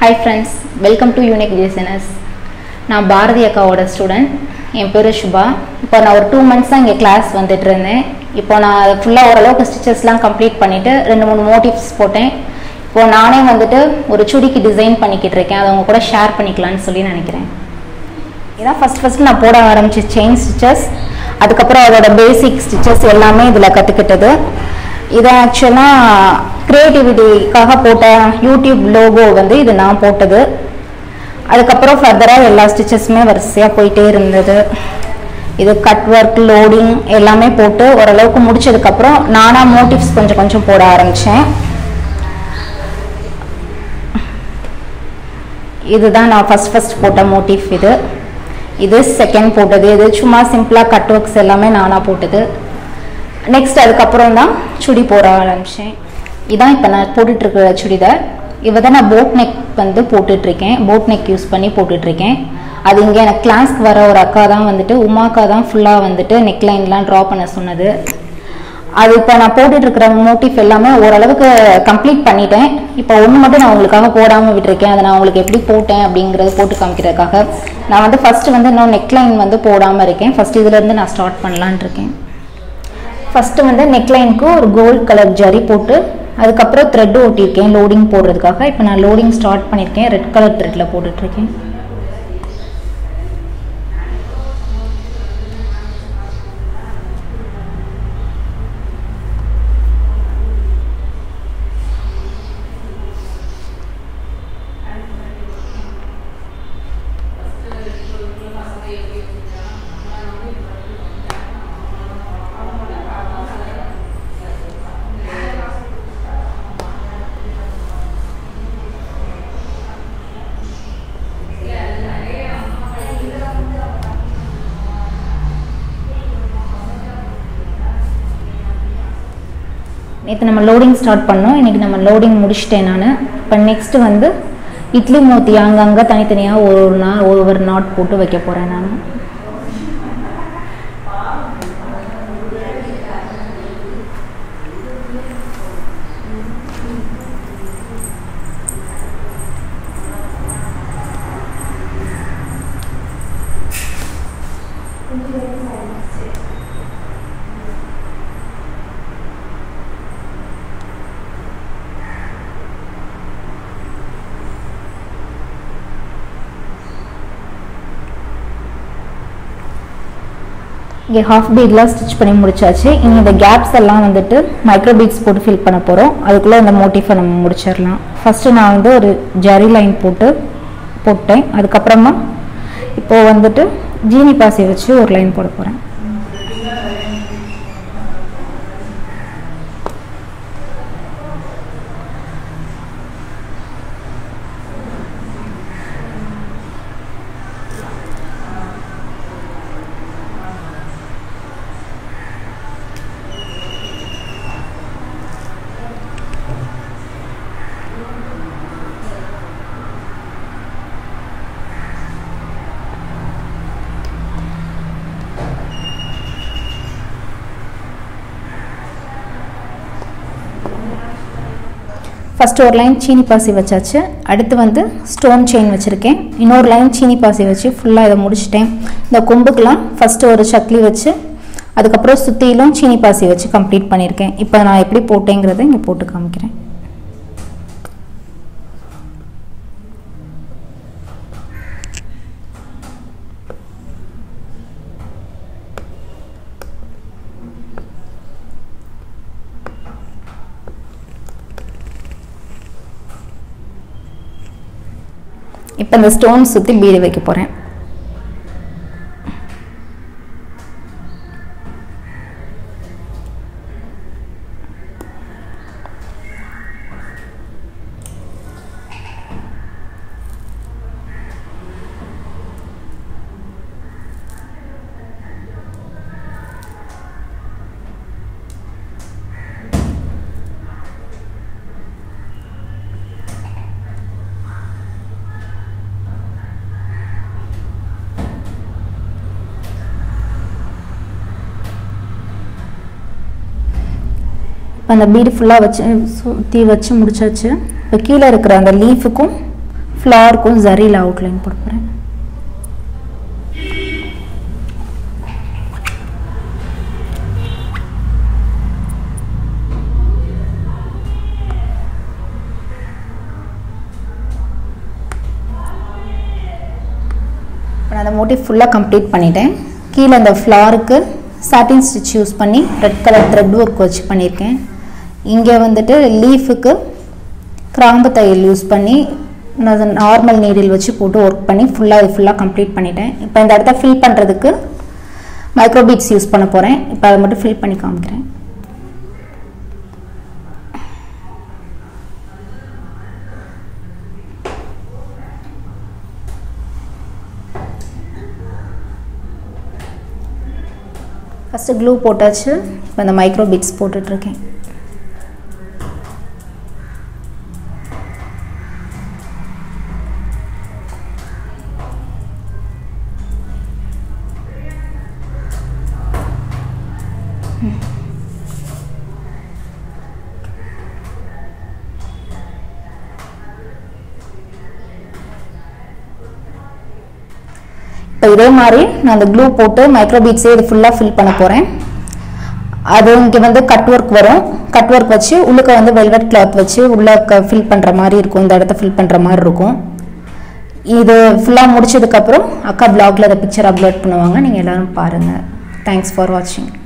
Hi friends, welcome to Unique Designers. நான் பாரதி அக்காவோட student. என் பேர் shuba. இப்போ நான் ஒரு 2 months இங்கே கிளாஸ் வந்துட்டு இருந்தேன். இப்போ நான் ஃபுல்லாக ஓரளவுக்கு ஸ்டிச்சஸ்லாம் கம்ப்ளீட் பண்ணிவிட்டு 2-3 மோட்டிவ்ஸ் போட்டேன். இப்போ நானே வந்துட்டு ஒரு சுடிக்கு டிசைன் பண்ணிக்கிட்டு இருக்கேன். அதை அவங்க கூட ஷேர் பண்ணிக்கலான்னு சொல்லி நினைக்கிறேன். இதான் ஃபஸ்ட் நான் போட ஆரம்பிச்ச செயின் ஸ்டிச்சஸ். அதுக்கப்புறம் அதோட பேசிக் ஸ்டிச்சஸ் எல்லாமே இதில் கற்றுக்கிட்டது. இது ஆக்சுவலாக க்ரியேட்டிவிட்டிக்காக போட்ட யூடியூப் லோகோ வந்து இது நான் போட்டது. அதுக்கப்புறம் ஃபர்தராக எல்லா ஸ்டிச்சஸுமே வரிசையாக போயிட்டே இருந்தது. இது கட் ஒர்க் லோடிங் எல்லாமே போட்டு ஓரளவுக்கு முடிச்சதுக்கப்புறம் நானாக மோட்டிவ்ஸ் கொஞ்சம் போட ஆரம்பித்தேன். இதுதான் நான் ஃபஸ்ட் போட்ட மோட்டிவ். இது செகண்ட் போட்டது. இது சும்மா சிம்பிளாக கட் ஒர்க்ஸ் எல்லாமே நானாக போட்டது. நெக்ஸ்ட் அதுக்கப்புறம் தான் சுடி போட ஆரம்பித்தேன். இதான் இப்போ நான் போட்டுட்ருக்கிற சுடிதார். இவ தான் நான் போட் நெக் வந்து போட்டுட்ருக்கேன். போட் நெக் யூஸ் பண்ணி போட்டுட்ருக்கேன். அது இங்கே எனக்கு கிளாஸ்க்கு வர ஒரு அக்கா தான் வந்துட்டு உமாக்கா தான் ஃபுல்லாக வந்துட்டு நெக்லைன்லாம் ட்ரா பண்ண சொன்னது. அது இப்போ நான் போட்டுட்ருக்கிற மோட்டிவ் எல்லாமே ஓரளவுக்கு கம்ப்ளீட் பண்ணிட்டேன். இப்போ ஒன்று மட்டும் நான் உங்களுக்காக போடாமல் விட்டுருக்கேன். அதை நான் உங்களுக்கு எப்படி போட்டேன் அப்படிங்கிறது போட்டு காமிக்கிறதுக்காக நான் வந்து ஃபஸ்ட்டு வந்து இன்னும் நெக்லைன் வந்து போடாமல் இருக்கேன். ஃபஸ்ட் இதிலேருந்து நான் ஸ்டார்ட் பண்ணலான் இருக்கேன். ஃபஸ்ட்டு வந்து நெக்லைனுக்கு ஒரு கோல்ட் கலர் ஜரி போட்டு அதுக்கப்புறம் த்ரெட் ஓட்டியிருக்கேன் லோடிங் போடுறதுக்காக. இப்போ நான் லோடிங் ஸ்டார்ட் பண்ணியிருக்கேன். ரெட் கலர் த்ரெட்டில் போட்டுட்ருக்கேன். நேற்று நம்ம லோடிங் ஸ்டார்ட் பண்ணோம். இன்றைக்கி நம்ம லோடிங் முடிச்சிட்டேன் நான். இப்போ நெக்ஸ்ட்டு வந்து இட்லி மூத்தி அங்கங்கே தனித்தனியாக ஒவ்வொரு நாட் போட்டு வைக்க போகிறேன் நான். இங்கே ஹாஃப் பீட்லாம் ஸ்டிச் பண்ணி முடிச்சாச்சு. இனி இந்த கேப்ஸ் எல்லாம் வந்துட்டு மைக்ரோ பீட்ஸ் போட்டு ஃபில் பண்ண போகிறோம். அதுக்குள்ளே இந்த மோட்டிஃபை நம்ம முடிச்சிடலாம். ஃபஸ்ட்டு நான் வந்து ஒரு ஜரி லைன் போட்டேன். அதுக்கப்புறமா இப்போது வந்துட்டு ஜீனி பாசி வச்சு ஒரு லைன் போட போகிறேன். ஃபஸ்ட்டு ஒரு லைன் சீனி பாசி வச்சாச்சு. அடுத்து வந்து ஸ்டோன் செயின் வச்சுருக்கேன். இன்னொரு லைன் சீனி பாசி வச்சு ஃபுல்லாக இதை முடிச்சிட்டேன். இந்த கொம்புக்கெலாம் ஃபஸ்ட்டு ஒரு சக்லி வச்சு அதுக்கப்புறம் சுற்றிலும் சீனி பாசி வச்சு கம்ப்ளீட் பண்ணியிருக்கேன். இப்போ நான் எப்படி போட்டேங்கிறத இங்கே போட்டு காமிக்கிறேன். இப்போ இந்த ஸ்டோன் சுற்றி பீடு வைக்க போகிறேன். அந்த பீடு ஃபுல்லாக வச்சு சுற்றி வச்சு முடிச்சாச்சு. இப்போ கீழே இருக்கிற அந்த லீஃபுக்கும் ஃப்ளார்க்கும் ஜரியில் அவுட்லைன் போட போகிறேன். நான் அந்த மோட்டிவ் ஃபுல்லாக கம்ப்ளீட் பண்ணிட்டேன். கீழே அந்த ஃப்ளாருக்கு சாட்டின் ஸ்டிச் யூஸ் பண்ணி ரெட் கலர் த்ரெட் ஒர்க் வச்சு பண்ணியிருக்கேன். இங்கே வந்துட்டு லீஃபுக்கு கிராம்பு தையல் யூஸ் பண்ணி நான் நார்மல் நீடில் வச்சு போட்டு ஒர்க் பண்ணி ஃபுல்லாக கம்ப்ளீட் பண்ணிட்டேன். இப்போ இந்த இடத்த ஃபில் பண்ணுறதுக்கு மைக்ரோ பீட்ஸ் யூஸ் பண்ண போகிறேன். இப்போ அதை மட்டும் ஃபில் பண்ணி காமிக்கிறேன். ஃபஸ்ட்டு க்ளூ போட்டாச்சு. இப்போ இந்த மைக்ரோ பீட்ஸ் போட்டுட்ருக்கேன். இப்போ இதே மாதிரி நான் அந்த க்ளூ போட்டு மைக்ரோ பீட்ஸே இது ஃபுல்லாக ஃபில் பண்ண போகிறேன். அது இங்கே வந்து கட் ஒர்க் வரும். கட் ஒர்க் வச்சு உள்ளுக்க வந்து வெல்வெட் கிளாத் வச்சு உள்ளே ஃபில் பண்ணுற மாதிரி இருக்கும். இந்த இடத்த ஃபில் பண்ணுற மாதிரி இருக்கும். இது ஃபுல்லாக முடிச்சதுக்கப்புறம் அக்கா பிளாகில் அதை பிக்சர் அப்லோட் பண்ணுவாங்க. நீங்கள் எல்லோரும் பாருங்கள். தேங்க்ஸ் ஃபார் வாட்சிங்.